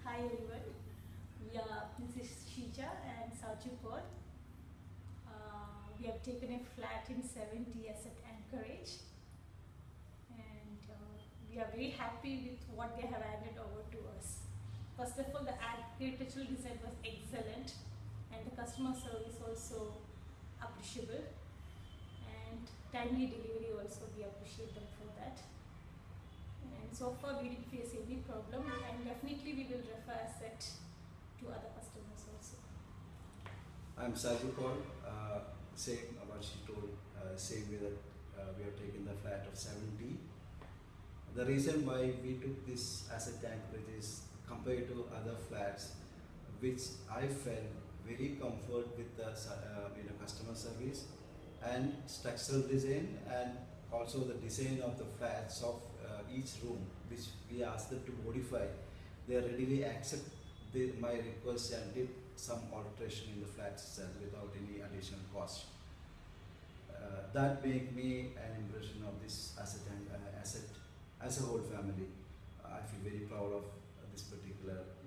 Hi everyone. Yeah, this is Shija and Sajupur. We have taken a flat in 70 as at Anchorage, and we are very happy with what they have handed over to us. First of all, the architectural design was excellent, and the customer service also appreciable, and timely delivery also we appreciate them for that. And so far we didn't face any problem, and definitely we will refer asset to other customers also. I'm Sajid Paul. Same what she told, same way that we have taken the flat of 70. The reason why we took this asset Anchorage is compared to other flats, which I felt very comfort with the customer service and structural design, and also the design of the flats of each room, which we asked them to modify. They readily accept my request and did some alteration in the flats itself without any additional cost. That made me an impression of this asset and asset as a whole family. I feel very proud of this particular